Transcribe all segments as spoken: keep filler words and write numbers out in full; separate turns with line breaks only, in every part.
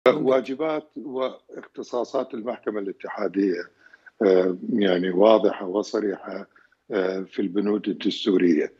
ممتاز.
واجبات واختصاصات المحكمة الاتحادية آه، يعني واضحة وصريحة آه، في البنود الدستورية.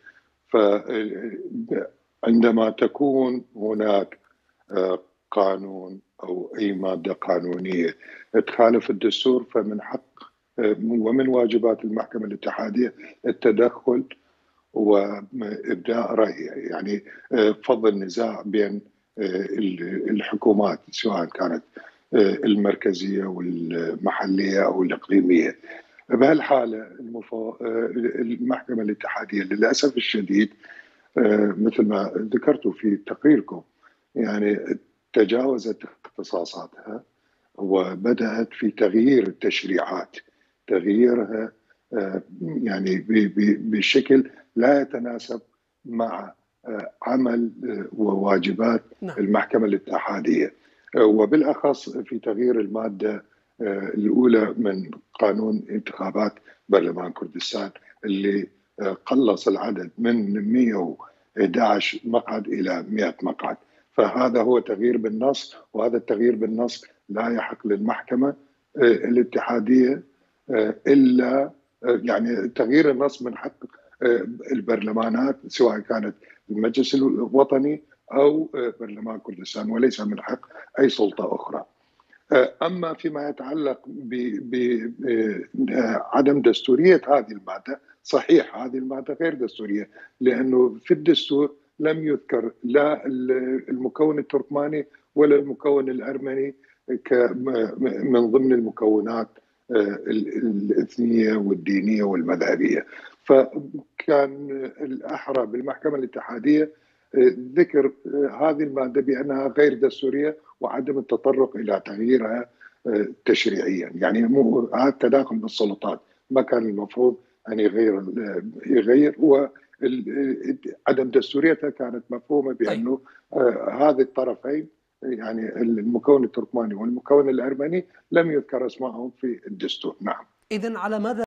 فعندما تكون هناك آه، قانون أو أي مادة قانونية تخالف الدستور، فمن حق آه، ومن واجبات المحكمة الاتحادية التدخل وإبداء رأي، يعني آه، فض النزاع بين آه، الحكومات سواء كانت آه، المركزية والمحلية أو الإقليمية. بهالحالة المفو... آه، المحكمة الاتحادية للأسف الشديد آه، مثل ما ذكرتوا في تقريركم يعني تجاوزت اختصاصاتها وبدأت في تغيير التشريعات، تغييرها آه، يعني بشكل لا يتناسب مع آه، عمل آه، وواجبات
نعم.
المحكمة الاتحادية، آه، وبالأخص في تغيير المادة آه، الأولى من قانون انتخابات برلمان كردستان اللي آه، قلص العدد من مئة وأحد عشر مقعد إلى مئة مقعد. فهذا هو تغيير بالنص، وهذا التغيير بالنص لا يحق للمحكمة آه، الاتحادية آه، إلا آه، يعني تغيير النص من حق آه، البرلمانات سواء كانت المجلس الوطني أو آه، برلمان كردستان، وليس من حق أي سلطة أخرى. أما فيما يتعلق بعدم دستورية هذه المادة، صحيح هذه المادة غير دستورية، لأنه في الدستور لم يذكر لا المكون التركماني ولا المكون الأرمني من ضمن المكونات الإثنية والدينية والمذهبية. فكان الأحرى بالمحكمة الاتحادية ذكر هذه المادة بأنها غير دستورية وعدم التطرق إلى تغييرها تشريعيا، يعني مو هذا التداخل بالسلطات ما كان المفروض أن يغير يغير وعدم دستوريتها كانت مفهومة
طيب.
بأنه هذه الطرفين يعني المكون التركماني والمكون الأرمني لم يذكر اسمائهم في الدستور. نعم.
إذن على ماذا